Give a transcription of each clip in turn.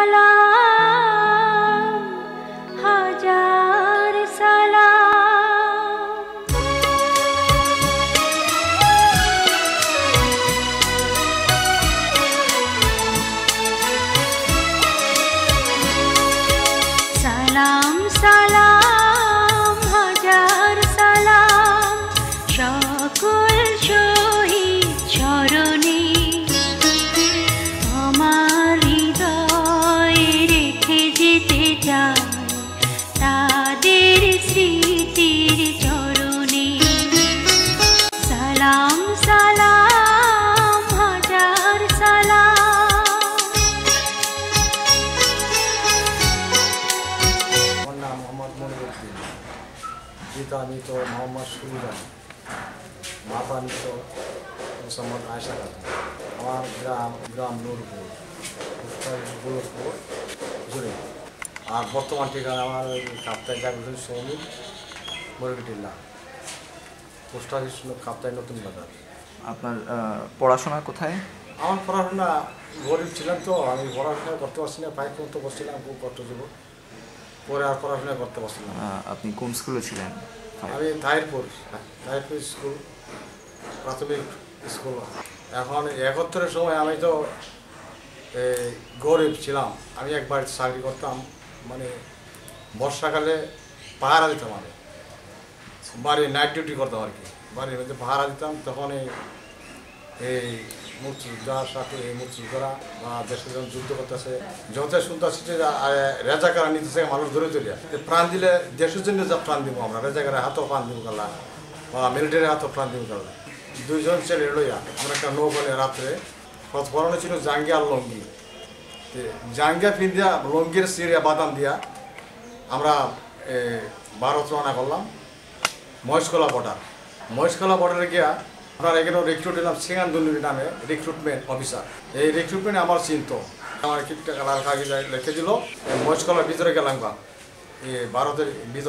সালাম হাজার সালাম সালাম সালাম হাজার সালাম সকল শহীদ চরণে আমার হৃদয়ে রেখে যেতে চাই তাদের স্মৃতির চরণে সালাম সালাম হাজার সালাম। আমার নাম মোহাম্মদ মনিরুদ্দিন, পিতামিত মোহাম্মদ সুবিদান, মাতামিত মোহাম্মদ আয়শা খাতুন। আমার গ্রাম নূরপুর, গোলকপুর জুড়ে। আর বর্তমান ঠিকানা আমার কাপ্তাই জাগরণ সৈনিক মরিগটিল্লা, পোস্ট অফিস কাপ্তাই নতুন বাজার। আপনার পড়াশোনা কোথায়? আমার পড়াশোনা গরিব ছিলাম তো, আমি পড়াশোনা করতে পারছি না, পাইপ মতো করছিলাম, খুব কষ্ট ছিল। পরে আর পড়াশোনা করতে পারছি না। আপনি কোন স্কুলে ছিলেন? আমি তাহিরপুর স্কুল, প্রাথমিক স্কুল। এখন 71-এর সময় আমি তো গরিব ছিলাম। আমি একবার চাকরি করতাম, মানে বর্ষাকালে পাহারা দিতাম। আমি বাড়ি নাইট ডিউটি করতাম আর কি, বাড়ির মধ্যে পাহারা দিতাম। তখন এই মুক্তিযোদ্ধার সাথে মুক্তিযোদ্ধারা বা দেশের জন্য যুদ্ধ করতেছে, যত শুনতেছি যে রেজাকারা নিতেছে মানুষ ধরে ধরিয়া প্রাণ দিলে দেশের জন্য যা প্রাণ দিব আমরা, রেজাকারের হাতও প্রাণ দিব কালা বা মিলিটারির হাতও প্রাণ দিব কালা। দুইজন ছেলে লইয়া আমরা একটা নৌকলে রাত্রে পরনে ছিল জাঙ্গিয়া আর লঙ্গি, জাঙ্গিয়া পিন্দিয়া লঙ্গির সিরিয়া বাদাম দিয়া আমরা ভারত রওনা করলাম মহেশখোলা বর্ডারে গিয়া আপনার এখানে রিক্রুট এলাম সিঙ্গান্দুল্লুরি নামে রিক্রুটমেন্ট অফিসার। এই রিক্রুটমেন্ট আমার চিনত, আমার একটা কালার কাগজ লিখে দিল। মহেশখোলার ভিতরে গেলাম বা ভারতের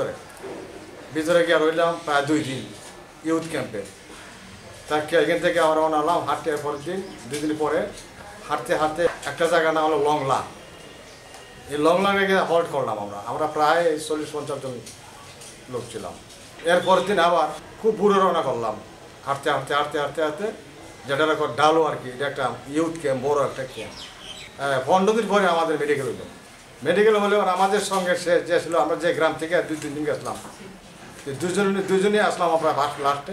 ভিতরে গিয়ে রইলাম প্রায় 2 দিন ইউথ ক্যাম্পে। তাকে এখান থেকে আমরা রওনা হলাম হাঁটতে। পরের দিন 2 দিন পরে হাঁটতে একটা জায়গা না হলো লংলা। এই লংলাকে গিয়ে হল্ট করলাম আমরা প্রায় 40-50 জন লোক ছিলাম। এরপরের দিন আবার খুব ভোরে রওনা করলাম, হাঁটতে যেটা ডালো আর কি। এটা একটা ইউথ ক্যাম্প, বড় একটা ক্যাম্প। 15 দিন পরে আমাদের মেডিকেল হলে আমাদের সঙ্গে সে যে ছিল, আমরা যে গ্রাম থেকে 2-3 দিন গেছিলাম, দুজনেই আসলাম আমরা লাস্টে।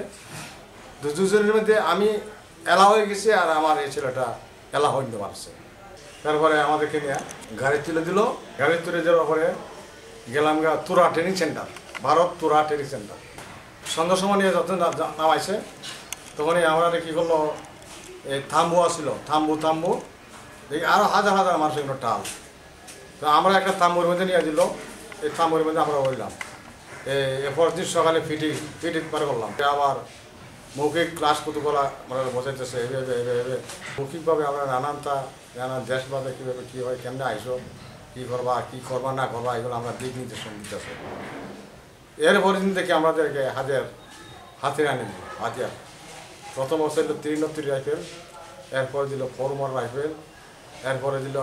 দুজনের মধ্যে আমি এলা হয়ে গেছি আর আমার এই ছেলেটা এলা হইতে পারছে। তারপরে আমাদেরকে নিয়ে গাড়ি তুলে দিল। গাড়ি তুলে দেওয়ার পরে গেলাম তুরা ট্রেনিং সেন্টার, ভারত তুরা ট্রেনিং সেন্টার। সন্ধ্যার সময় নিয়ে যত নামাইছে তখনই আমরা কী করলো, এই থাম্বু আসছিল, থাম্বু দেখি আরও হাজার মানুষ এগুলো টাল। তো আমরা একটা থাম্বুর মধ্যে নিয়ে দিল। এই থাম্বুর মধ্যে আমরা হইলাম। এরপর দিন সকালে ফিটি পারে করলাম। আবার মৌখিক ক্লাস কতগুলা আমরা বোঝাইতেছে এভাবে মৌখিকভাবে আমরা নানান দেশভাবে কীভাবে কী হয়, কেমনে আইসো, কী করবা না করবা, এগুলো আমরা দিক নির্দেশন দিতেছে। এরপরের দিন থেকে আমাদেরকে হাতিয়ার আনি দিল। হাতিয়ার প্রথম ছিল 303 রাইফেল, এরপরে দিল 4 রাইফেল, এরপরে দিল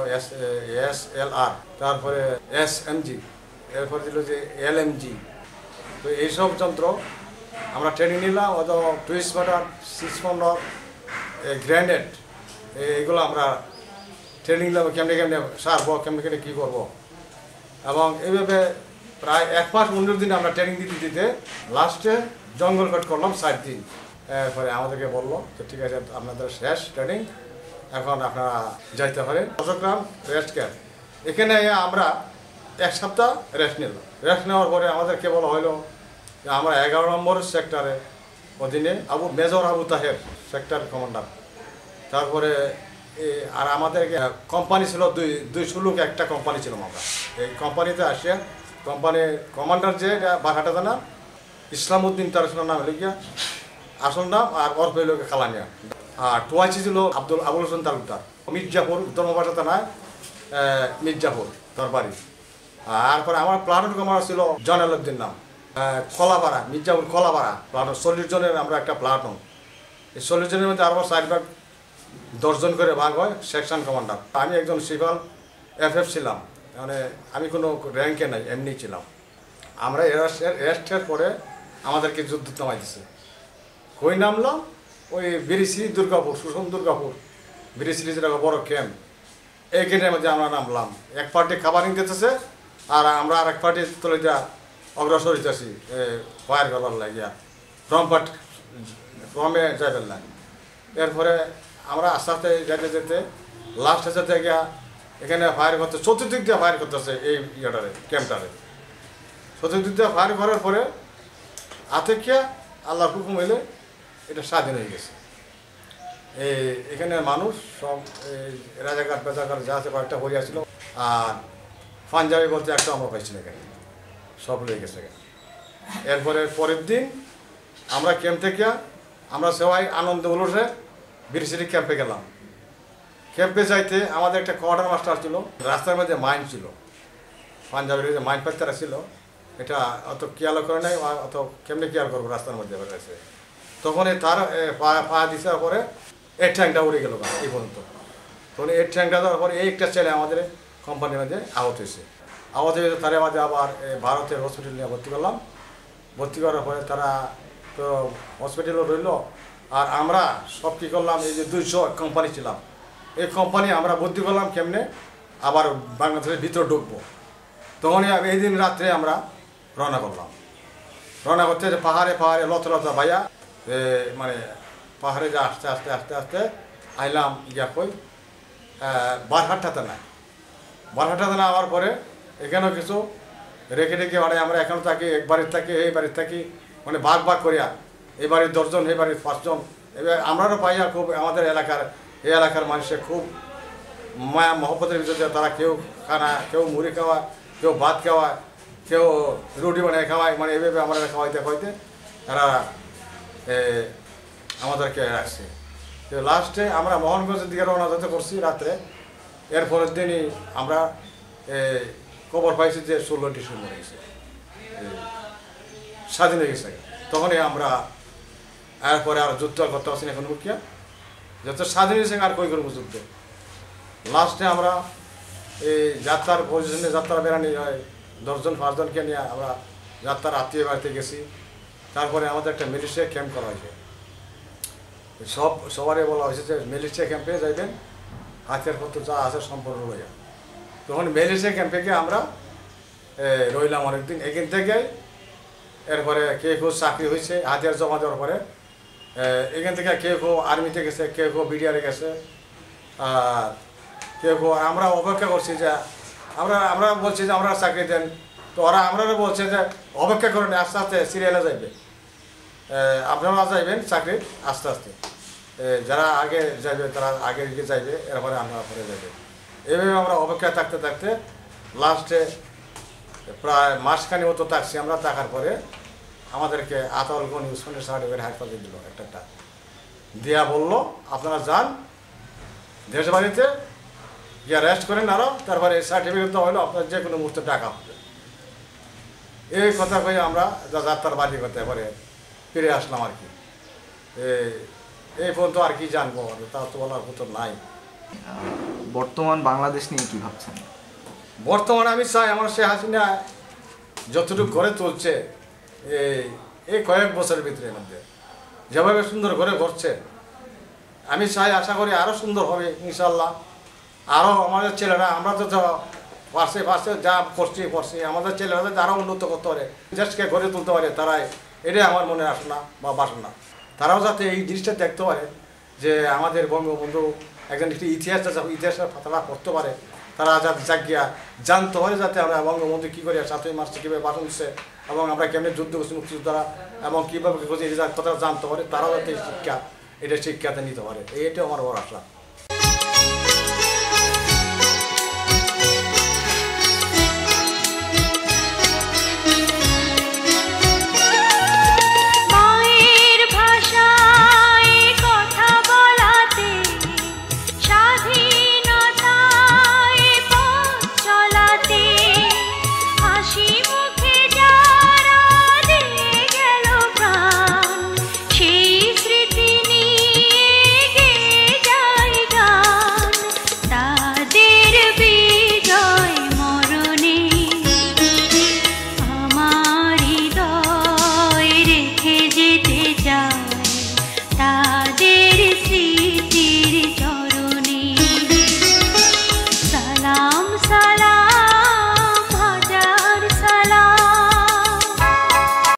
SLR, তারপরে SMG, এরপরে দিল যে LMG। তো এইসব যন্ত্র আমরা ট্রেনিং নিলাম। অত টুইস্ট বাটার, 6 পাউন্ডার, গ্রেনেড, এইগুলো আমরা ট্রেনিং নিলাম কেমনে সারবো, কেমনে কী করবো। এবং এইভাবে প্রায় 1 মাস 15 দিন আমরা ট্রেনিং দিতে লাস্টে জঙ্গল কাট করলাম 7 দিন। এরপরে আমাদেরকে বললো যে ঠিক আছে আপনাদের শেষ ট্রেনিং, এখন আপনারা যাইতে পারেন চট্টগ্রাম রেস্ট ক্যাম্প। এখানে আমরা 1 সপ্তাহ রেস্ট নিলাম। রেস্ট নেওয়ার পরে আমাদেরকে বলা হলো যে আমরা 11 নম্বর সেক্টরের অধীনে major Abu Taher sector commander. তারপরে আর আমাদের কোম্পানি ছিল 2 একটা কোম্পানি ছিল। আমরা এই কোম্পানিতে আসিয়া কোম্পানির কমান্ডার যে বাঘাটা জানা ইসলামউদ্দিন ইন্টারন্যাশনাল নাম হলো গিয়া আসল নাম, আর অর্থ হইল খালামিয়া। আর টোয়াইছি ছিল আবুল হোসেন তালুকদার, মির্জাপুর ধর্মভাষা থানায় মির্জাপুর তোর বাড়ি। আর পরে আমার প্লাটুন কমান্ডার ছিল জয়নালউদ্দিন নাম, কলাপাড়া, মির্জাপুর কলাপাড়া প্লাটুন। 40 জনের আমরা একটা প্লাটুন। এই 40 জনের মধ্যে আরও 4 ভাগ 10 জন করে ভাগ হয় সেকশন কমান্ডার। আমি একজন সিপাল FF ছিলাম, মানে আমি কোনো র্যাঙ্কে নাই, এমনি ছিলাম। আমরা এরেস্টের পরে আমাদেরকে যুদ্ধ নামাই দিছে। কই নামলাম? ওই বিরিশ্রী দুর্গাপুর, সুষম দুর্গাপুর বিরিশ্রী যেটা বড় ক্যাম্প, এই ক্যাম্পের মধ্যে আমরা নামলাম। এক পার্টি খাবারিং দিতেছে আর আমরা আর এক পার্টি তলে যা অগ্রসর হইতেছি ফায়ার করবার লাগিয়া ফ্রমে যাইবেন না। এরপরে আমরা আস্তে আস্তে যেতে যেতে লাস্টে যেতে গিয়া এখানে ফায়ার করতে, চতুর্দিক দিয়ে ফায়ার করতেছে এই ইয়েটারে, ক্যাম্পটারে। চতুর্দিক দিয়ে ফায়ার করার পরে আতেকিয়া আল্লাহর হুকুম হইলে এটা স্বাধীন হয়ে গেছে। এখানে মানুষ সব এই রাজাঘাট পেজাঘাট যা আছে কয়েকটা হরিয়া ছিল, আর পাঞ্জাবি বলতে একটা আমরা পাইছি না, এখানে সব লয়ে গেছে। এরপরে পরের দিন আমরা ক্যাম্প থেকে আমরা সবাই আনন্দ উল্লাসে বিরিশিরি ক্যাম্পে গেলাম। ক্যাম্পে যাইতে আমাদের একটা কোয়ার্টার মাস্টার ছিল, রাস্তার মধ্যে মাইন ছিল, পাঞ্জাবের যে মাইন পাত্তারা ছিল, এটা অত খেয়ালও করে নাই, অত কেমনি খেয়াল করবো রাস্তার মধ্যে রয়েছে। তখন তার পা দিছার পরে এর ট্যাঙ্কটা উড়ে গেল এই পর্যন্ত। তখন এর ট্যাঙ্কটা দেওয়ার পরে এই একটা ছেলে আমাদের কোম্পানির মধ্যে আহত হয়েছে। আহত হয়েছে তার মাঝে আবার ভারতের হসপিটাল নিয়ে ভর্তি করলাম। ভর্তি করার পরে তারা তো হসপিটালও রইল, আর আমরা সব কী করলাম, এই যে 200 কোম্পানি ছিলাম, এই কোম্পানি আমরা ভর্তি করলাম কেমনে আবার বাংলাদেশের ভিতরে ঢুকবো। তখনই এই দিন রাত্রে আমরা রওনা করলাম। রওনা করতে পাহাড়ে পাহাড়ে লতা ভাইয়া, মানে পাহাড়ে যা আস্তে আস্তে আস্তে আস্তে আইলাম ইয়া কই বারহাট্টাতে নাই। বারহাট্টাতে না হওয়ার পরে এখানেও কিছু রেখে রেখে বাড়ে আমরা এখানেও থাকি, এক বাড়ির থাকি এই বাড়ির থাকি, মানে ভাগ করিয়া এই বাড়ির 10 জন, এই বাড়ির 5 জন। এবার আমরাও পাইয়া খুব আমাদের এই এলাকার মানুষের খুব মায়া মহব্বতের ভিতরে তারা কেউ খানা, কেউ মুড়ি খাওয়া, কেউ ভাত খাওয়া, কেউ রুটি বানিয়ে খাওয়ায়, মানে এইভাবে আমরা খাওয়াইতে খাওয়াইতে তারা আমাদেরকে রাখছে। তো লাস্টে আমরা মোহনগঞ্জের দিকে রওনা যেতে করছি রাত্রে। এর পরের দিনই আমরা খবর পাইছি যে 16টি শূন্য হয়েছে, স্বাধীন হয়ে গেছে। তখনই আমরা এরপরে আর যুদ্ধ করতে পারছি না এখন মুখিয়া, যত স্বাধীন হয়েছে আর কই করবো যুদ্ধ। লাস্টে আমরা এই যাত্রার পজিশনে যাত্রা বেড়ানি হয় 10 জন 5 জনকে নিয়ে আমরা যাত্রার আত্মীয় বাড়িতে গেছি। তারপরে আমাদের একটা মিলিশিয়া ক্যাম্প করা হয়েছে। সবারই বলা হয়েছে যে মিলিশিয়া ক্যাম্পে যাইবেন, হাতিয়ারপত্র যা আছে সম্পূর্ণ রইয়া। তখন মিলিশিয়া ক্যাম্পে গিয়ে আমরা রইলাম অনেকদিন। এখান থেকে এরপরে কেউ চাকরি হয়েছে হাতিয়ার জমা দেওয়ার পরে, এখান থেকে কেউ আর্মিতে গেছে, কেউ বিডিআরে গেছে, আর কেউ আমরা অপেক্ষা করছি যে আমরা বলছি যে আমরা চাকরি দেন, তো ওরা আমরা বলছে যে অপেক্ষা করেন, আস্তে আস্তে সিরিয়ালে যাইবে, আপনারা যাইবেন চাকরি আস্তে আস্তে, যারা আগে যাইবে তারা আগে দিকে যাইবে, এরপরে আমরা পরে যাইবে। এইভাবে আমরা অপেক্ষায় থাকতে থাকতে লাস্টে প্রায় মাসখানি মতো থাকছি। আমরা থাকার পরে আমাদেরকে আতাউল উসমানের সার্টিফিকেট হাসপাতালে দিল একটা দিয়া বললো আপনারা যান দেশ বাড়িতে গিয়ে রেস্ট করেন, আরও তারপরে সার্টিফিকেট দেওয়া হলো, আপনার যে কোনো মুহূর্তে টাকা হবে। এই কথা কয়ে আমরা যাত্রার বাড়ি করতে পারে ফিরে আসলাম আর কি। এই পর্যন্ত আর কি জানবো, তা তো বলার মতো নাই। বর্তমান বাংলাদেশ নিয়ে কি ভাবছেন? বর্তমানে আমি চাই আমার শেখ হাসিনা যতটুকু ঘরে তুলছে এই কয়েক বছরের ভিতরের মধ্যে যেভাবে সুন্দর ঘরে ঘরছে, আমি চাই আশা করি আরও সুন্দর হবে ইনশাল্লাহ। আরও আমাদের ছেলেরা, আমরা তো পাশে যা করছি আমাদের ছেলেরা যাতে আরও উন্নত করতে পারে, দেশকে গড়ে তুলতে পারে, তারাই এটাই আমার মনে আসনা বা বাসনা। তারাও যাতে এই জিনিসটা দেখতে পারে যে আমাদের বঙ্গবন্ধু একজন একটি ইতিহাসের তারা পড়তে পারে, তারা যাতে জাগিয়া জানতে পারে যাতে আমরা বঙ্গবন্ধু কী করে 7ই মার্চে কীভাবে বাসন দিচ্ছে এবং আমরা কেমনি যুদ্ধ করছি মুক্তিযোদ্ধারা এবং কীভাবে করছি কথা জানতে পারে, তারাও যাতে শিক্ষাতে নিতে পারে, এইটাও আমার বড় আশা।